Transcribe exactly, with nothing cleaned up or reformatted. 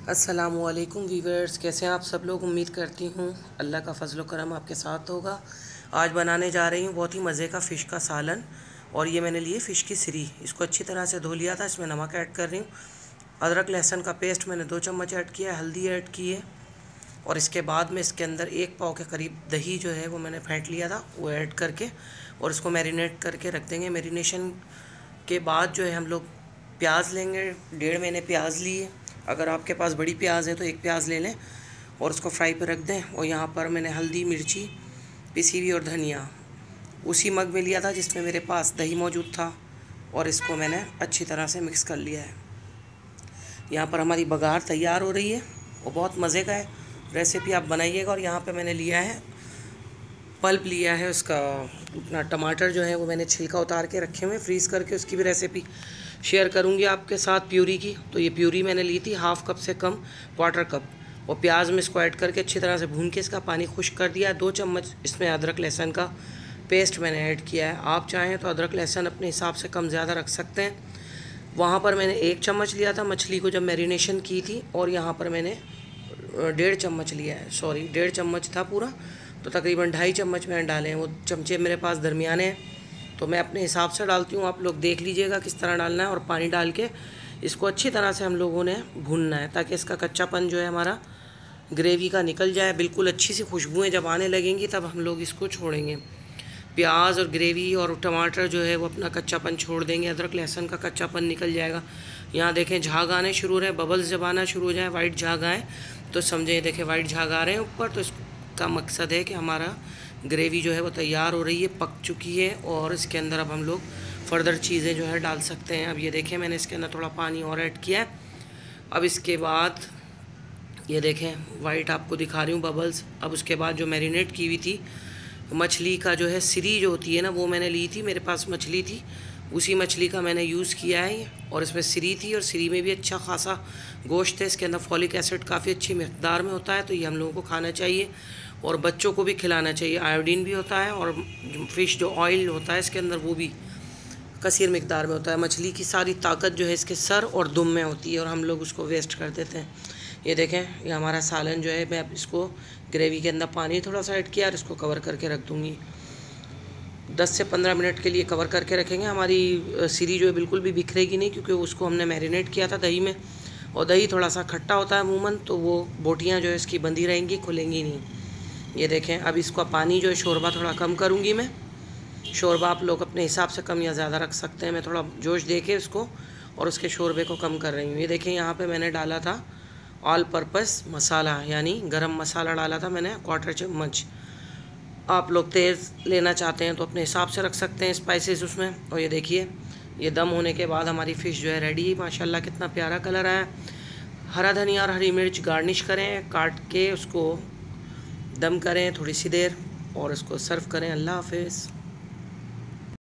अस्सलामुअलैकुम वीवर्स, कैसे हैं आप सब लोग। उम्मीद करती हूँ अल्लाह का फजल व करम आपके साथ होगा। आज बनाने जा रही हूँ बहुत ही मज़े का फ़िश का सालन। और ये मैंने लिए फ़िश की सिरी, इसको अच्छी तरह से धो लिया था। इसमें नमक ऐड कर रही हूँ। अदरक लहसुन का पेस्ट मैंने दो चम्मच ऐड किया है, हल्दी ऐड की है। और इसके बाद में इसके अंदर एक पाव के करीब दही जो है वो मैंने फेंट लिया था, वो ऐड करके और इसको मैरिनेट करके रख देंगे। मैरिनेशन के बाद जो है हम लोग प्याज लेंगे। डेढ़ मैंने प्याज लिए, अगर आपके पास बड़ी प्याज है तो एक प्याज ले लें और उसको फ्राई पर रख दें। और यहाँ पर मैंने हल्दी, मिर्ची पिसी हुई और धनिया उसी मग में लिया था जिसमें मेरे पास दही मौजूद था, और इसको मैंने अच्छी तरह से मिक्स कर लिया है। यहाँ पर हमारी बघार तैयार हो रही है और बहुत मज़े का है, रेसिपी आप बनाइएगा। और यहाँ पे मैंने लिया है पल्प लिया है उसका, अपना टमाटर जो है वो मैंने छिलका उतार के रखे हुए फ्रीज़ करके, उसकी भी रेसिपी शेयर करूँगी आपके साथ प्यूरी की। तो ये प्यूरी मैंने ली थी हाफ़ कप से कम, क्वार्टर कप। और प्याज में इसको ऐड करके अच्छी तरह से भून के इसका पानी खुश्क कर दिया है। दो चम्मच इसमें अदरक लहसुन का पेस्ट मैंने ऐड किया है। आप चाहें तो अदरक लहसुन अपने हिसाब से कम ज़्यादा रख सकते हैं। वहाँ पर मैंने एक चम्मच लिया था मछली को जब मैरिनेशन की थी, और यहाँ पर मैंने डेढ़ चम्मच लिया है, सॉरी डेढ़ चम्मच था पूरा, तो तकरीबन ढाई चम्मच मैंने डाले हैं। वो चमचे मेरे पास दरमियाने हैं, तो मैं अपने हिसाब से डालती हूँ, आप लोग देख लीजिएगा किस तरह डालना है। और पानी डाल के इसको अच्छी तरह से हम लोगों ने भूनना है ताकि इसका कच्चापन जो है हमारा ग्रेवी का निकल जाए। बिल्कुल अच्छी सी खुशबुएँ जब आने लगेंगी तब हम लोग इसको छोड़ेंगे। प्याज और ग्रेवी और टमाटर जो है वो अपना कच्चापन छोड़ देंगे, अदरक लहसुन का कच्चापन निकल जाएगा। यहाँ देखें झाग आने शुरू हो रहे हैं, बबल्स जब आना शुरू हो जाए, वाइट झाग आए तो समझे, देखें वाइट झाग आ रहे हैं ऊपर, तो इसका मकसद है कि हमारा ग्रेवी जो है वो तैयार हो रही है, पक चुकी है। और इसके अंदर अब हम लोग फर्दर चीज़ें जो है डाल सकते हैं। अब ये देखें मैंने इसके अंदर थोड़ा पानी और ऐड किया है। अब इसके बाद ये देखें वाइट आपको दिखा रही हूँ बबल्स। अब उसके बाद जो मैरिनेट की हुई थी मछली का जो है सिरी जो होती है ना, वो मैंने ली थी, मेरे पास मछली थी, उसी मछली का मैंने यूज़ किया है। और इसमें सिरी थी और सिरी में भी अच्छा खासा गोश्त है। इसके अंदर फॉलिक एसिड काफ़ी अच्छी मकदार में होता है, तो ये हम लोगों को खाना चाहिए और बच्चों को भी खिलाना चाहिए। आयोडीन भी होता है और फ़िश जो ऑयल होता है इसके अंदर वो भी कसीर मकदार में होता है। मछली की सारी ताकत जो है इसके सर और दुम में होती है और हम लोग उसको वेस्ट कर देते हैं। ये देखें ये हमारा सालन जो है, मैं अब इसको ग्रेवी के अंदर पानी थोड़ा सा ऐड किया और इसको कवर करके रख दूँगी। दस से पंद्रह मिनट के लिए कवर करके रखेंगे। हमारी सिरी जो है बिल्कुल भी बिखरेगी नहीं, क्योंकि उसको हमने मैरिनेट किया था दही में, और दही थोड़ा सा खट्टा होता है अमूमन, तो वो बोटियाँ जो है इसकी बंधी रहेंगी, खुलेंगी नहीं। ये देखें अब इसका पानी जो है शोरबा थोड़ा कम करूँगी मैं। शोरबा आप लोग अपने हिसाब से कम या ज़्यादा रख सकते हैं। मैं थोड़ा जोश दे के उसको और उसके शोरबे को कम कर रही हूँ। ये देखें यहाँ पे मैंने डाला था ऑल पर्पस मसाला, यानी गरम मसाला डाला था मैंने क्वार्टर चम्मच। आप लोग तेज़ लेना चाहते हैं तो अपने हिसाब से रख सकते हैं स्पाइसेस उसमें। और ये देखिए ये दम होने के बाद हमारी फ़िश जो है रेडी। माशाल्लाह कितना प्यारा कलर आया। हरा धनिया और हरी मिर्च गार्निश करें, काट के उसको दम करें थोड़ी सी देर और इसको सर्व करें। अल्लाह हाफ़िज़।